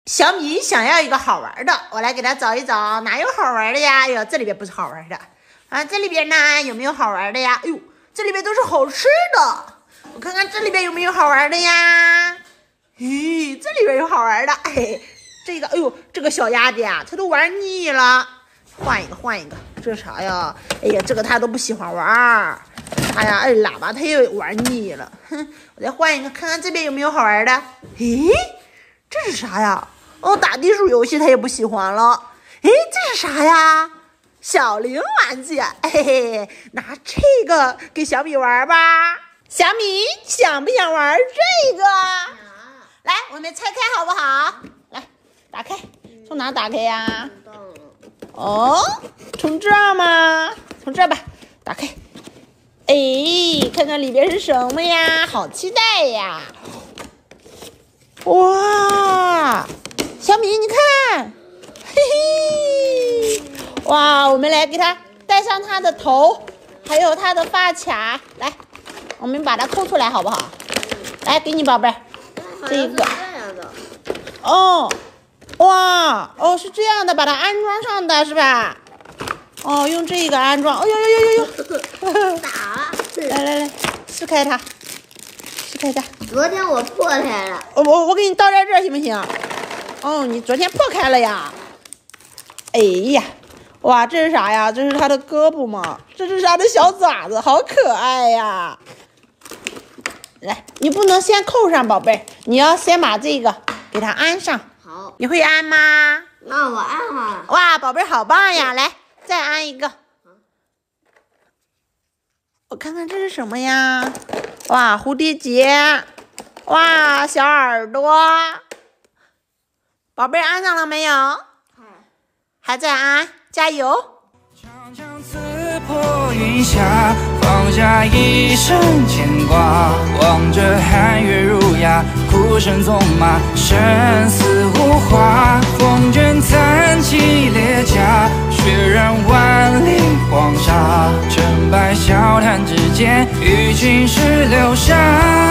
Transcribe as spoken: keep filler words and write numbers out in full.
小米想要一个好玩的，我来给他找一找，哪有好玩的呀？哎呦，这里边不是好玩的啊，这里边呢有没有好玩的呀？哎呦，这里边都是好吃的，我看看这里边有没有好玩的呀？咦，这里边有好玩的，哎，这个，哎呦，这个小鸭子呀，它都玩腻了，换一个，换一个，这啥呀？哎呀，这个它都不喜欢玩，哎呀，哎，喇叭它也玩腻了，哼，我再换一个，看看这边有没有好玩的？咦？这是啥呀？哦，打地鼠游戏他也不喜欢了。哎，这是啥呀？小零玩具，嘿嘿，拿这个给小米玩吧。小米想不想玩这个？来，我们拆开好不好？来，打开，从哪打开呀？哦，从这儿吗？从这儿吧，打开。哎，看看里边是什么呀？好期待呀！哇，小米，你看，嘿嘿，哇，我们来给它戴上它的头，还有它的发卡，来，我们把它抠出来好不好？来，给你宝贝儿，这个，哦，哇，哦，是这样的，把它安装上的是吧？哦，用这个安装，哦呦呦呦呦呦， 打， 来来来，撕开它。开它， 昨天我破开了， 我我我给你倒在这儿行不行？哦，你昨天破开了呀？哎呀，哇，这是啥呀？这是它的胳膊吗？这是它的小爪子，好可爱呀！来，你不能先扣上，宝贝，你要先把这个给它安上。 好， 你会安吗？ 那我安好了。 哇，宝贝好棒呀！来，再安一个。我看看这是什么呀？哇，蝴蝶结，哇，小耳朵，宝贝安上了没有？ 嗯、 还在安，加油！ 长枪刺破云霞，放下一身牵挂，望着寒月如牙，哭声纵马，生死无话，风卷残骑列甲，血染万里黄沙，成败笑谈之间，与青史留下。